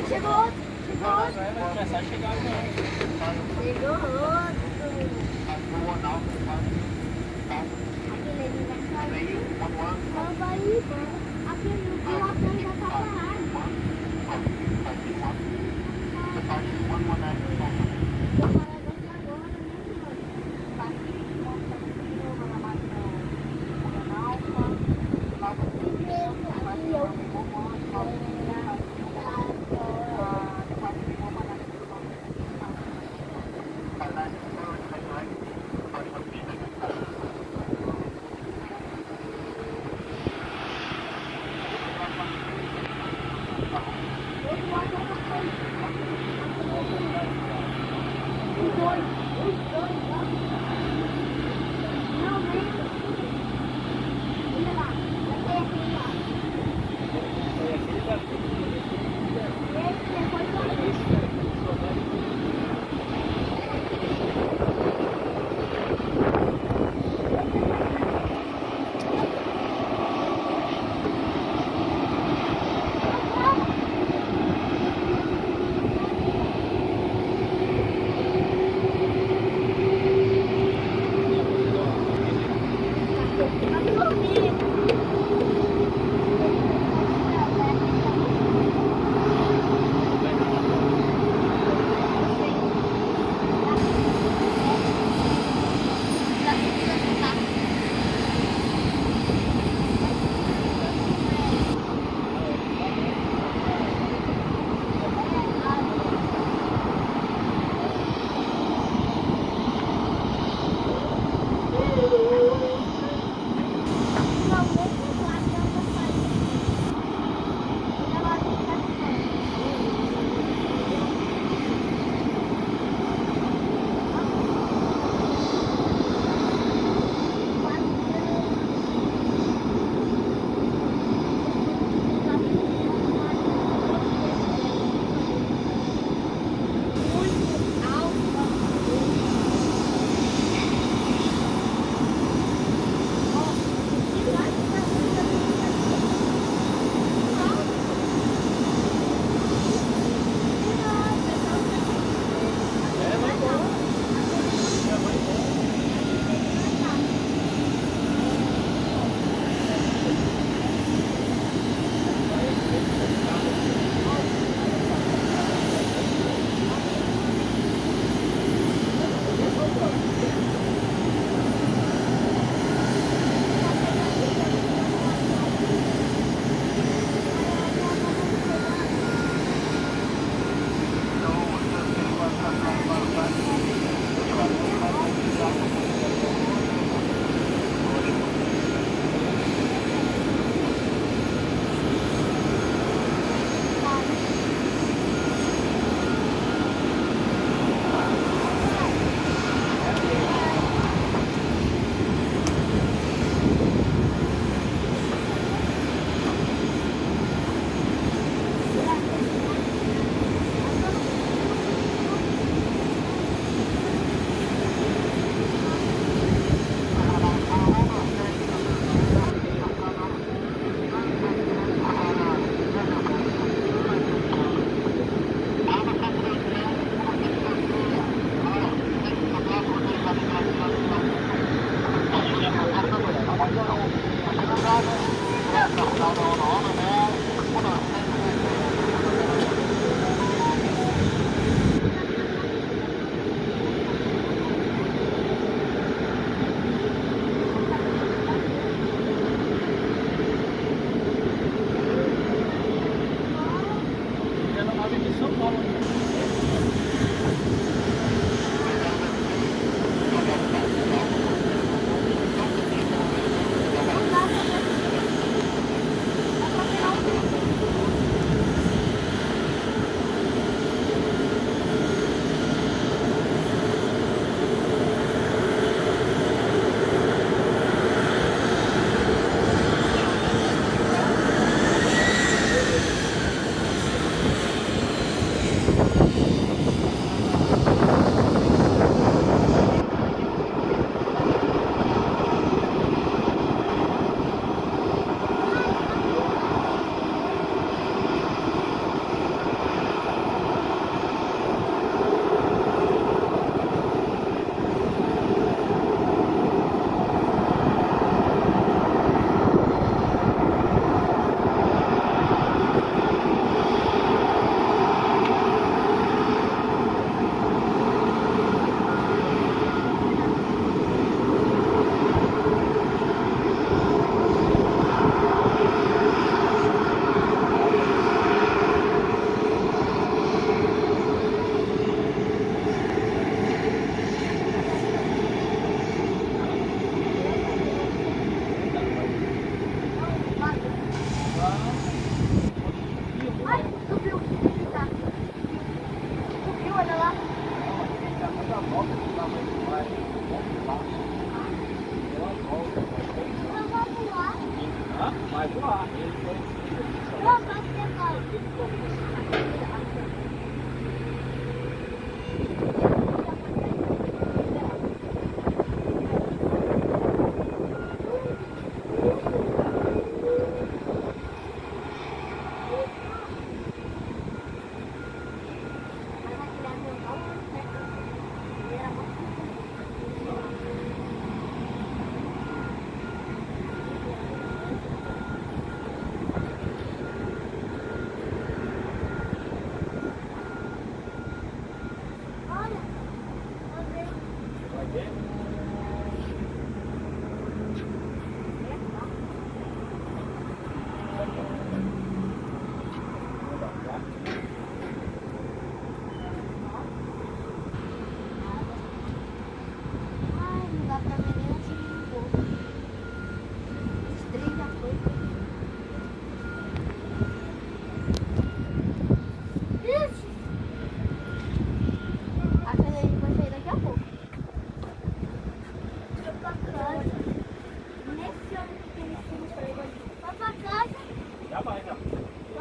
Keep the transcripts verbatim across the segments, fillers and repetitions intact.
chegou outro. Chegou Não, outro. não é, vai começar a chegar agora. Chegou outro. Aquele ali vai sair. Não vai ir, mano. Aquele o pilotão já tá parado. Tô parado aqui agora, né, mano? Tá aqui, mostra aqui, na máquina, na alfa. E eu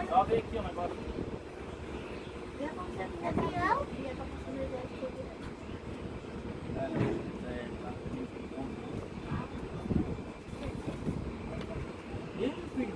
Só ver aqui o negócio. Vê como você me avião. E é pra você me ver aqui direto. É, é, tá. Ih, filho.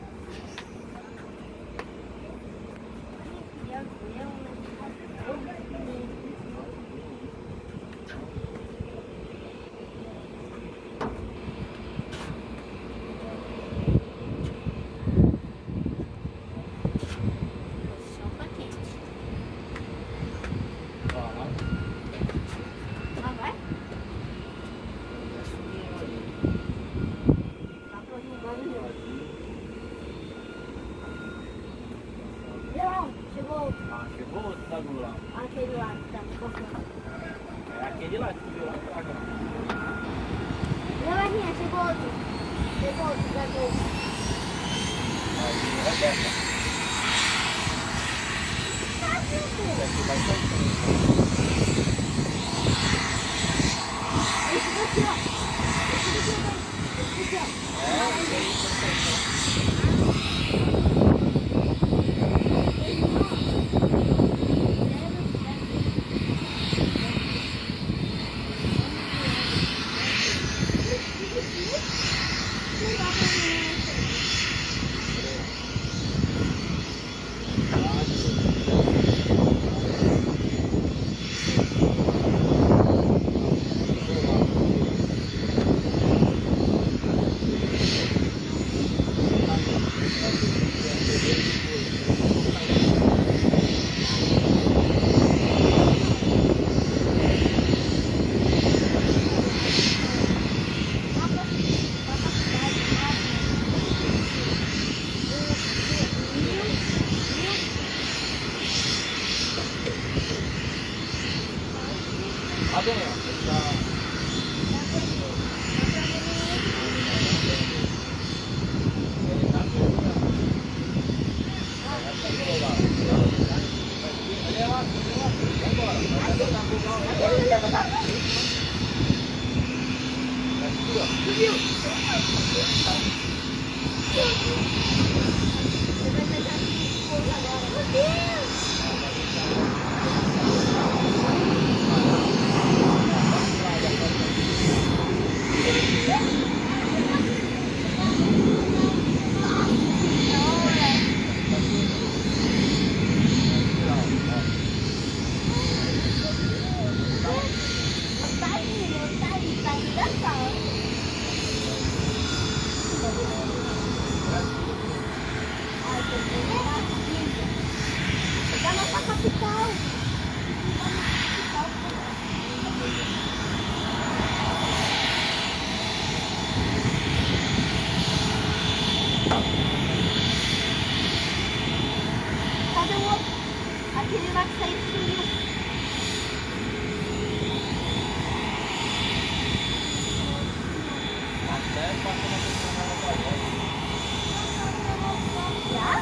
Ah, chegou outro da Gula. Aquele lá que tá cortando. É aquele lá que tu viu lá atrás. Levaninha, chegou outro. Chegou outro, da Gula. Aí, é dessa. Tá, filho. Esse vai sair. Esse daqui, ó. Esse daqui, ó. Esse daqui, ó. É, esse aí vai sair. Tá bem, ó. Tá. Da nossa capital. Cadê o outro? Aquele lá que saiu sumiu. Até passou na pessoa da avó. Já?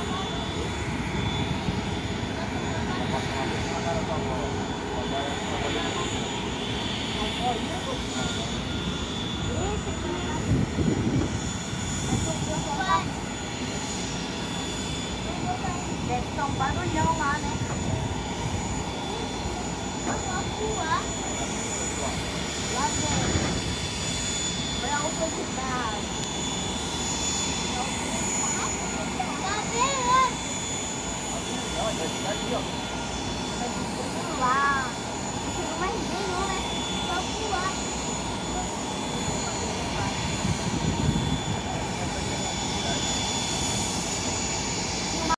Deve estar um barulhão lá, né? Lá dentro. Pra oportunidade. Não, vai ficar aqui, ó. Lá.